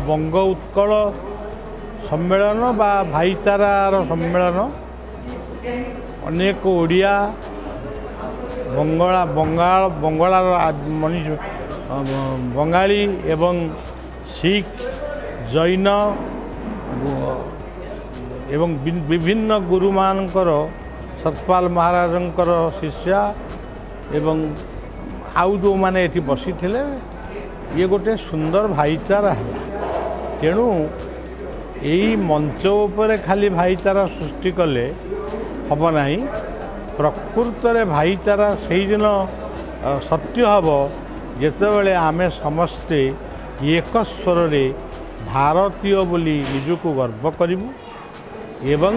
बंग उत्कल सम्मेलन बा भाईचारार सम्मेलन अनेक ओडिया बंगाल मनुष्य बंगाली एवं सिख जैन एवं विभिन्न गुरु मानकर सतपाल महाराजंकर शिष्या एवं आउ जो माने एठी बसी थिले ये गोटे सुंदर भाईचारा है। तेणु यही मंच उपरे खाली भाईचारा सृष्टि कले हम नहीं, प्रकृत रे भाईचारा से दिन सत्य हम जेतेबेले आमे समस्ते एक स्वर रे भारतीय बोली निजको गर्व करिबु एवं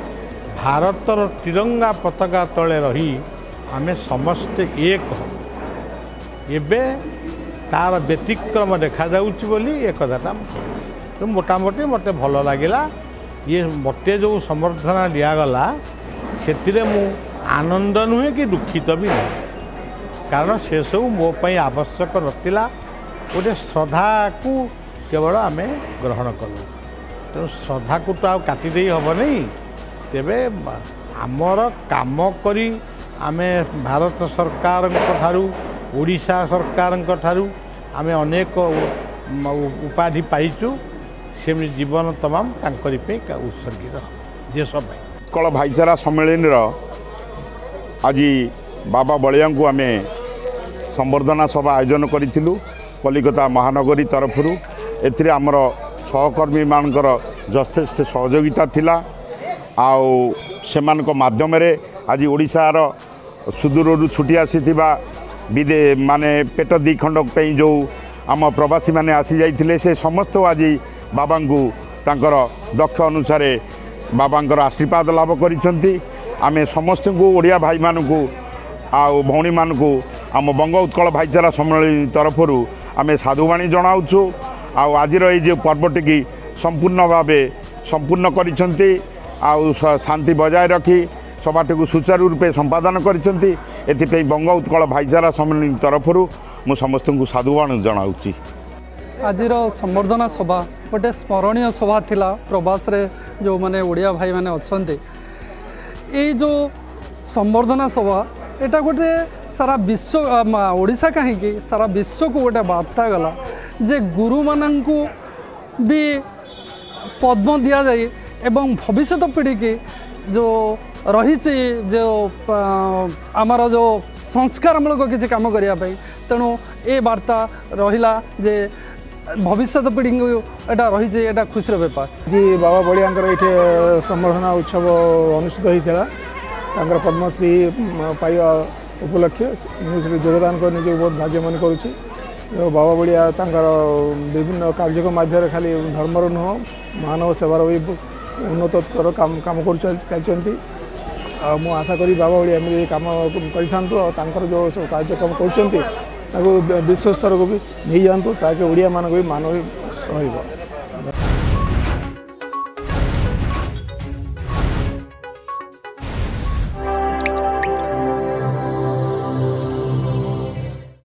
भारतर तिरंगा पताका तले रही आमे समस्ते एक हो। एबे तार व्यतिक्रम देखा जाउछि बोली एक कथाटा तो मोटामोटी मते भल लगिला। ये मते जो समर्थना दिगला से मु आनंद नुहे कि दुखित भी नहीं, कारण से सब मो पई आवश्यक नथिला। गोटे श्रद्धा को केवल आमे ग्रहण कलु, तेणु श्रद्धा को तो आउ काटी देई हब नहीं। तेबे आमर काम करी आमे भारत सरकार ठारू ओडिशा सरकार ठारू आमे अनेक उपाधि पाइचु, से जीवन तमाम तांकरी पे उत्सर्गित देश उत्कल भाईचारा सम्मेलन आज बाबा बलिया को आम संबर्धना सभा आयोजन करूँ कलिकता महानगरी तरफर। एथिरे आमर सहकर्मी मानकर यथेष्ट सहयोगिता थिला। आउ सेमानक माध्यम रे आज ओडिशार सुदूर छुटी आसी विदे माने पेट दी खंड पे जो आम प्रवासी माने आसी जाइथिले से समस्त आज बाबा को तांकर दक्ष अनुसार बाबांकर आशीर्वाद लाभ करिसेंती। आमे समस्त को ओडिया भाई मानकू आउ भौणी मानकू आम बंग उत्कल भाईचारा सम्मेलन तरफर आमे साधुवाणी जनाऊँ। आउ आजिर ये जो पर्वटी की संपूर्ण भावे संपूर्ण करिसेंती, आउ शांति बजाय रखी सभाटी को सुचारू रूपे संपादन करिसेंती। एथिपई बंग उत्कल भाईचारा सम्मेलन तरफर मु समस्त को साधुवाणी जनाऊँ। आजिर संबर्धना सभा गोटे स्मरणीय सभा थिला। प्रवास रे जो माने ओडिया भाई माने अछंते, ये जो संबर्धना सभा एटा गोटे सारा विश्व ओडिशा कहीं सारा विश्व को गोटे वार्ता गला जे गुरु मानंकु भी पद्म दिया जाए एवं भविष्य पीढ़ी की जो रही जो आमर जो संस्कारमूलक किसी काम करने तेणु ये वार्ता रहिला जे भविष्य पीढ़ी को एटा रही एटा खुशी बेपार। जी बाबा बलिया ये संबर्धना उत्सव अनुष्ठित होता है। पद्मश्री पाइबा उपलक्ष्य मुझे योगदान कर निजे बहुत भाग्य मन करुच्ची। बाबा बलिया विभिन्न कार्यक्रम माध्यम खाली धर्मर नुह मानव सेवार भी उन्नतर काम कर चलती। मु आशा करी बाबा बलिया एमती काम कर जो सब कार्यक्रम कर विश्व स्तर को भी नहीं जातु ताकि ओडिया मान भी मान रही।